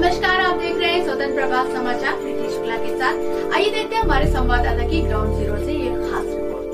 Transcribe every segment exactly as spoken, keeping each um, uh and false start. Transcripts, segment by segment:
नमस्कार, आप देख रहे हैं स्वतंत्र प्रभात समाचार प्रीति शुक्ला के साथ। आइए देखते हैं हमारे संवाददाता की ग्राउंड जीरो से ये खास रिपोर्ट।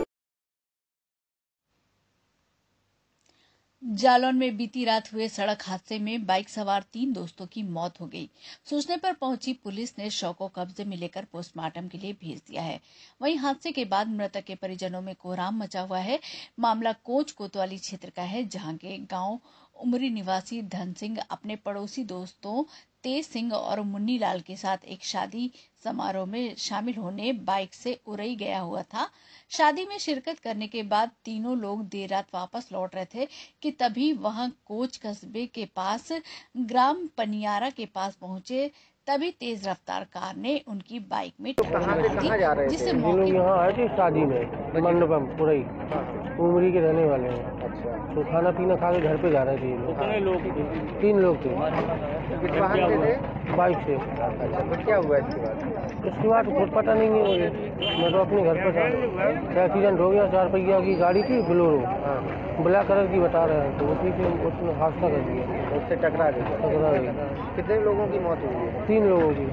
जालौन में बीती रात हुए सड़क हादसे में बाइक सवार तीन दोस्तों की मौत हो गई। सूचना पर पहुंची पुलिस ने शव को कब्जे में लेकर पोस्टमार्टम के लिए भेज दिया है। वहीं हादसे के बाद मृतक के परिजनों में कोहराम मचा हुआ है। मामला कोच कोतवाली क्षेत्र का है, जहां के गांव उमरी निवासी धन सिंह अपने पड़ोसी दोस्तों तेज सिंह और मुन्नी लाल के साथ एक शादी समारोह में शामिल होने बाइक से उरई गया हुआ था। शादी में शिरकत करने के बाद तीनों लोग देर रात वापस लौट रहे थे कि तभी वहां कोच कस्बे के पास ग्राम पनियारा के पास पहुंचे। तभी तेज रफ्तार कार ने उनकी बाइक में टक्कर मार दी, जिससे मौके यहाँ आए थे शादी में मंडपम उरई उमरी के रहने वाले हैं। अच्छा, तो खाना पीना खा के घर पे जा रहे थे। कितने लोग? तीन लोग थे। किस वाहन से थे? बाइक से। अच्छा, तो क्या हुआ इसके बाद? उसके बाद खुद पता नहीं है मुझे, मैं तो अपने घर पर था। एक्सीडेंट हो गया, चार पहिया की गाड़ी थी बोलेरो, ब्लैक कलर की बता रहे हैं, तो उसी से उसने हादसा कर दिया, उससे टकरा गई। टकरा गई। कितने लोगों की मौत हुई है? तीन लोगों की।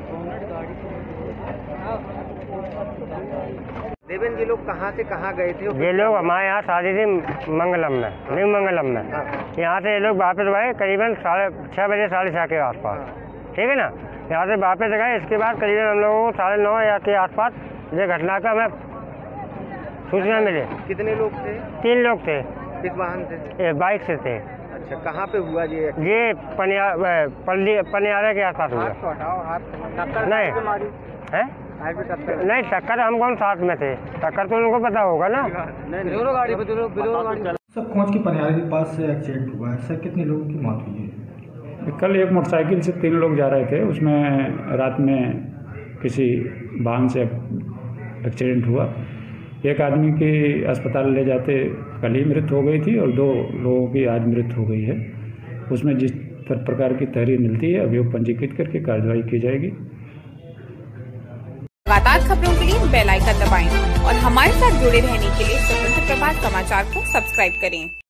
देवेन, ये लोग कहाँ से कहाँ गए थे? ये लोग हमारे यहाँ शादी थी मंगलम में, न्यू मंगलम में। यहाँ से ये लोग वापस गए करीबन साढ़े छः बजे साढ़े छः के आसपास, ठीक है ना। यहाँ से वापस गए, इसके बाद करीबन हम लोगों को साढ़े नौ या के आसपास ये घटना का हमें सूचना मिली। कितने लोग थे? तीन लोग थे। किस वाहन से? ये बाइक से थे। अच्छा, कहाँ पे हुआ ये? ये पनिया पनियारा के आसपास हुआ। हाथ हटाओ, हाथ नहीं है, नहीं टक्कर हम कौन साथ में थे, टक्कर तो उनको पता होगा ना। गाड़ी सर, कोच की पनियारे के पास से एक्सीडेंट हुआ है सर, कितने लोगों की मौत हुई है? कल एक मोटरसाइकिल से तीन लोग जा रहे थे, उसमें रात में किसी वाहन से एक्सीडेंट हुआ। एक आदमी की अस्पताल ले जाते कल ही मृत्यु हो गई थी और दो लोगों की आज मृत्यु हो गई है। उसमें जिस प्रकार की तहरीर मिलती है अभियोग पंजीकृत करके कार्रवाई की जाएगी। लगातार खबरों के लिए बेल आइकन दबाएं और हमारे साथ जुड़े रहने के लिए स्वतंत्र प्रभात समाचार को सब्सक्राइब करें।